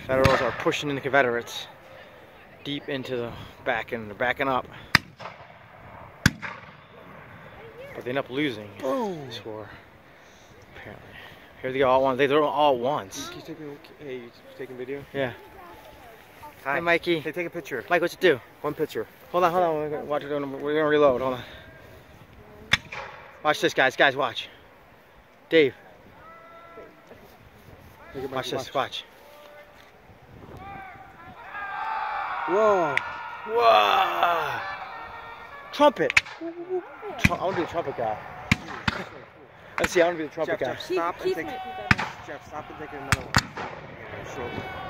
Federals are pushing in the Confederates deep into the back, and they're backing up. But they end up losing the score, apparently. Here they all want. They throw all at once. Hey, you taking video? Yeah. Hi. Hey, Mikey. Hey, take a picture. Mike, what you do? One picture. Hold on, hold on. We're gonna reload. Hold on. Watch this, guys. Guys, watch. Dave. Watch this. Watch. Whoa. Whoa. Trumpet. I want to be the trumpet guy. Let's see. I want to be the trumpet guy. Jeff, stop and take another one. Short.